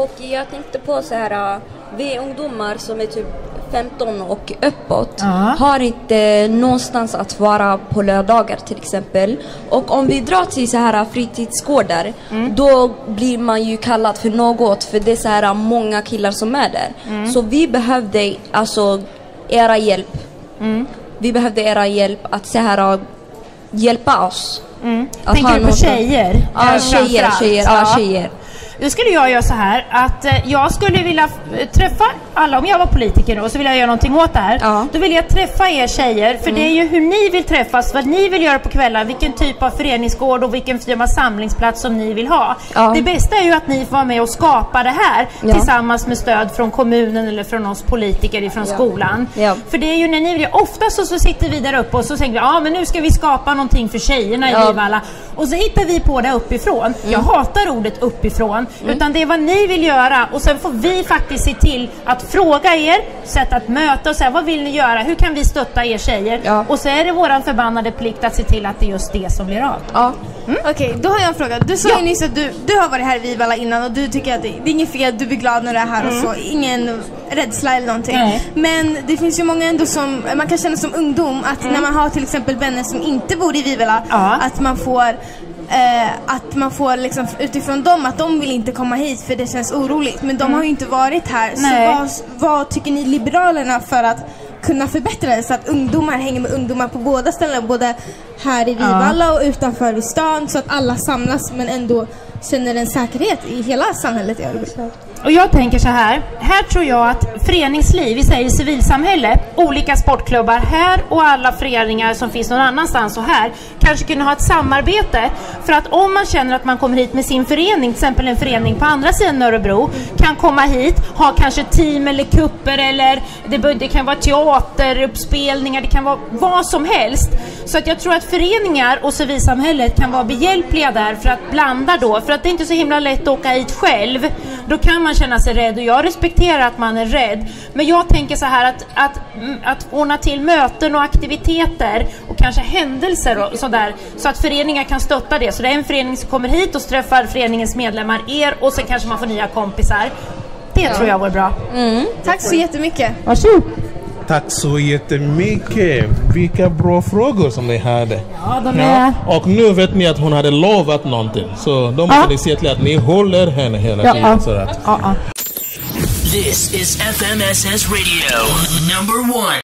Och jag tänkte på så här, vi ungdomar som är typ 15 och uppåt har inte någonstans att vara på lördagar till exempel. Och om vi drar till så här fritidsgårdar, då blir man ju kallad för något, för det är så här många killar som är där. Så vi behövde alltså era hjälp. Vi behövde era hjälp att så här hjälpa oss. Tänker du på tjejer? Ja, tjejer. Då skulle jag göra så här att jag skulle vilja träffa alla, om jag var politiker och så vill jag göra någonting åt det här. Då vill jag träffa er tjejer, för det är ju hur ni vill träffas, vad ni vill göra på kvällar, vilken typ av föreningsgård och vilken typ av samlingplats som ni vill ha. Det bästa är ju att ni får vara med och skapa det här tillsammans med stöd från kommunen eller från oss politiker ifrån skolan. För det är ju när ni vill, ofta så sitter vi där uppe och så tänker vi, men nu ska vi skapa någonting för tjejerna i Vivalla. Och så hittar vi på det uppifrån. Jag hatar ordet uppifrån. Utan det är vad ni vill göra, och sen får vi faktiskt se till att fråga er, sätta ett möte och säga vad vill ni göra, hur kan vi stötta er tjejer, och så är det våran förbannade plikt att se till att det är just det som blir av. Okej, då har jag en fråga. Du sa ju nyss att du har varit här i Vivalla innan och du tycker att det är inget fel, du blir glad när du är här och så, ingen rädsla eller någonting. Men det finns ju många ändå som man kan känna som ungdom att när man har till exempel vänner som inte bor i Vivalla, att man får liksom utifrån dem att de vill inte komma hit för det känns oroligt, men de har ju inte varit här. Så vad tycker ni Liberalerna för att kunna förbättra det så att ungdomar hänger med ungdomar på båda ställen, både här i Vivalla och utanför i stan, så att alla samlas men ändå känner en säkerhet i hela samhället i Örebro? Och jag tänker så här tror jag att föreningsliv, vi säger civilsamhälle, olika sportklubbar här och alla föreningar som finns någon annanstans och här, kanske kunna ha ett samarbete, för att om man känner att man kommer hit med sin förening, till exempel en förening på andra sidan Örebro kan komma hit, ha kanske team eller kupper, eller det kan vara teateruppspelningar, det kan vara vad som helst. Så att jag tror att föreningar och civilsamhället kan vara behjälpliga där för att blanda då, för att det är inte så himla lätt att åka hit själv. Då kan man känna sig rädd, och jag respekterar att man är rädd. Men jag tänker så här att ordna till möten och aktiviteter och kanske händelser och sådär, så att föreningar kan stötta det. Så det är en förening som kommer hit och träffar föreningens medlemmar, och sen kanske man får nya kompisar. Det tror jag vore bra. Tack så jättemycket. Varsågod. Tack så jättemycket. Vilka bra frågor som ni hade. Ja, de är... Och nu vet ni att hon hade lovat någonting. Så då måste ni se till att ni håller henne hela tiden. Så att... This is FMSS Radio, #1.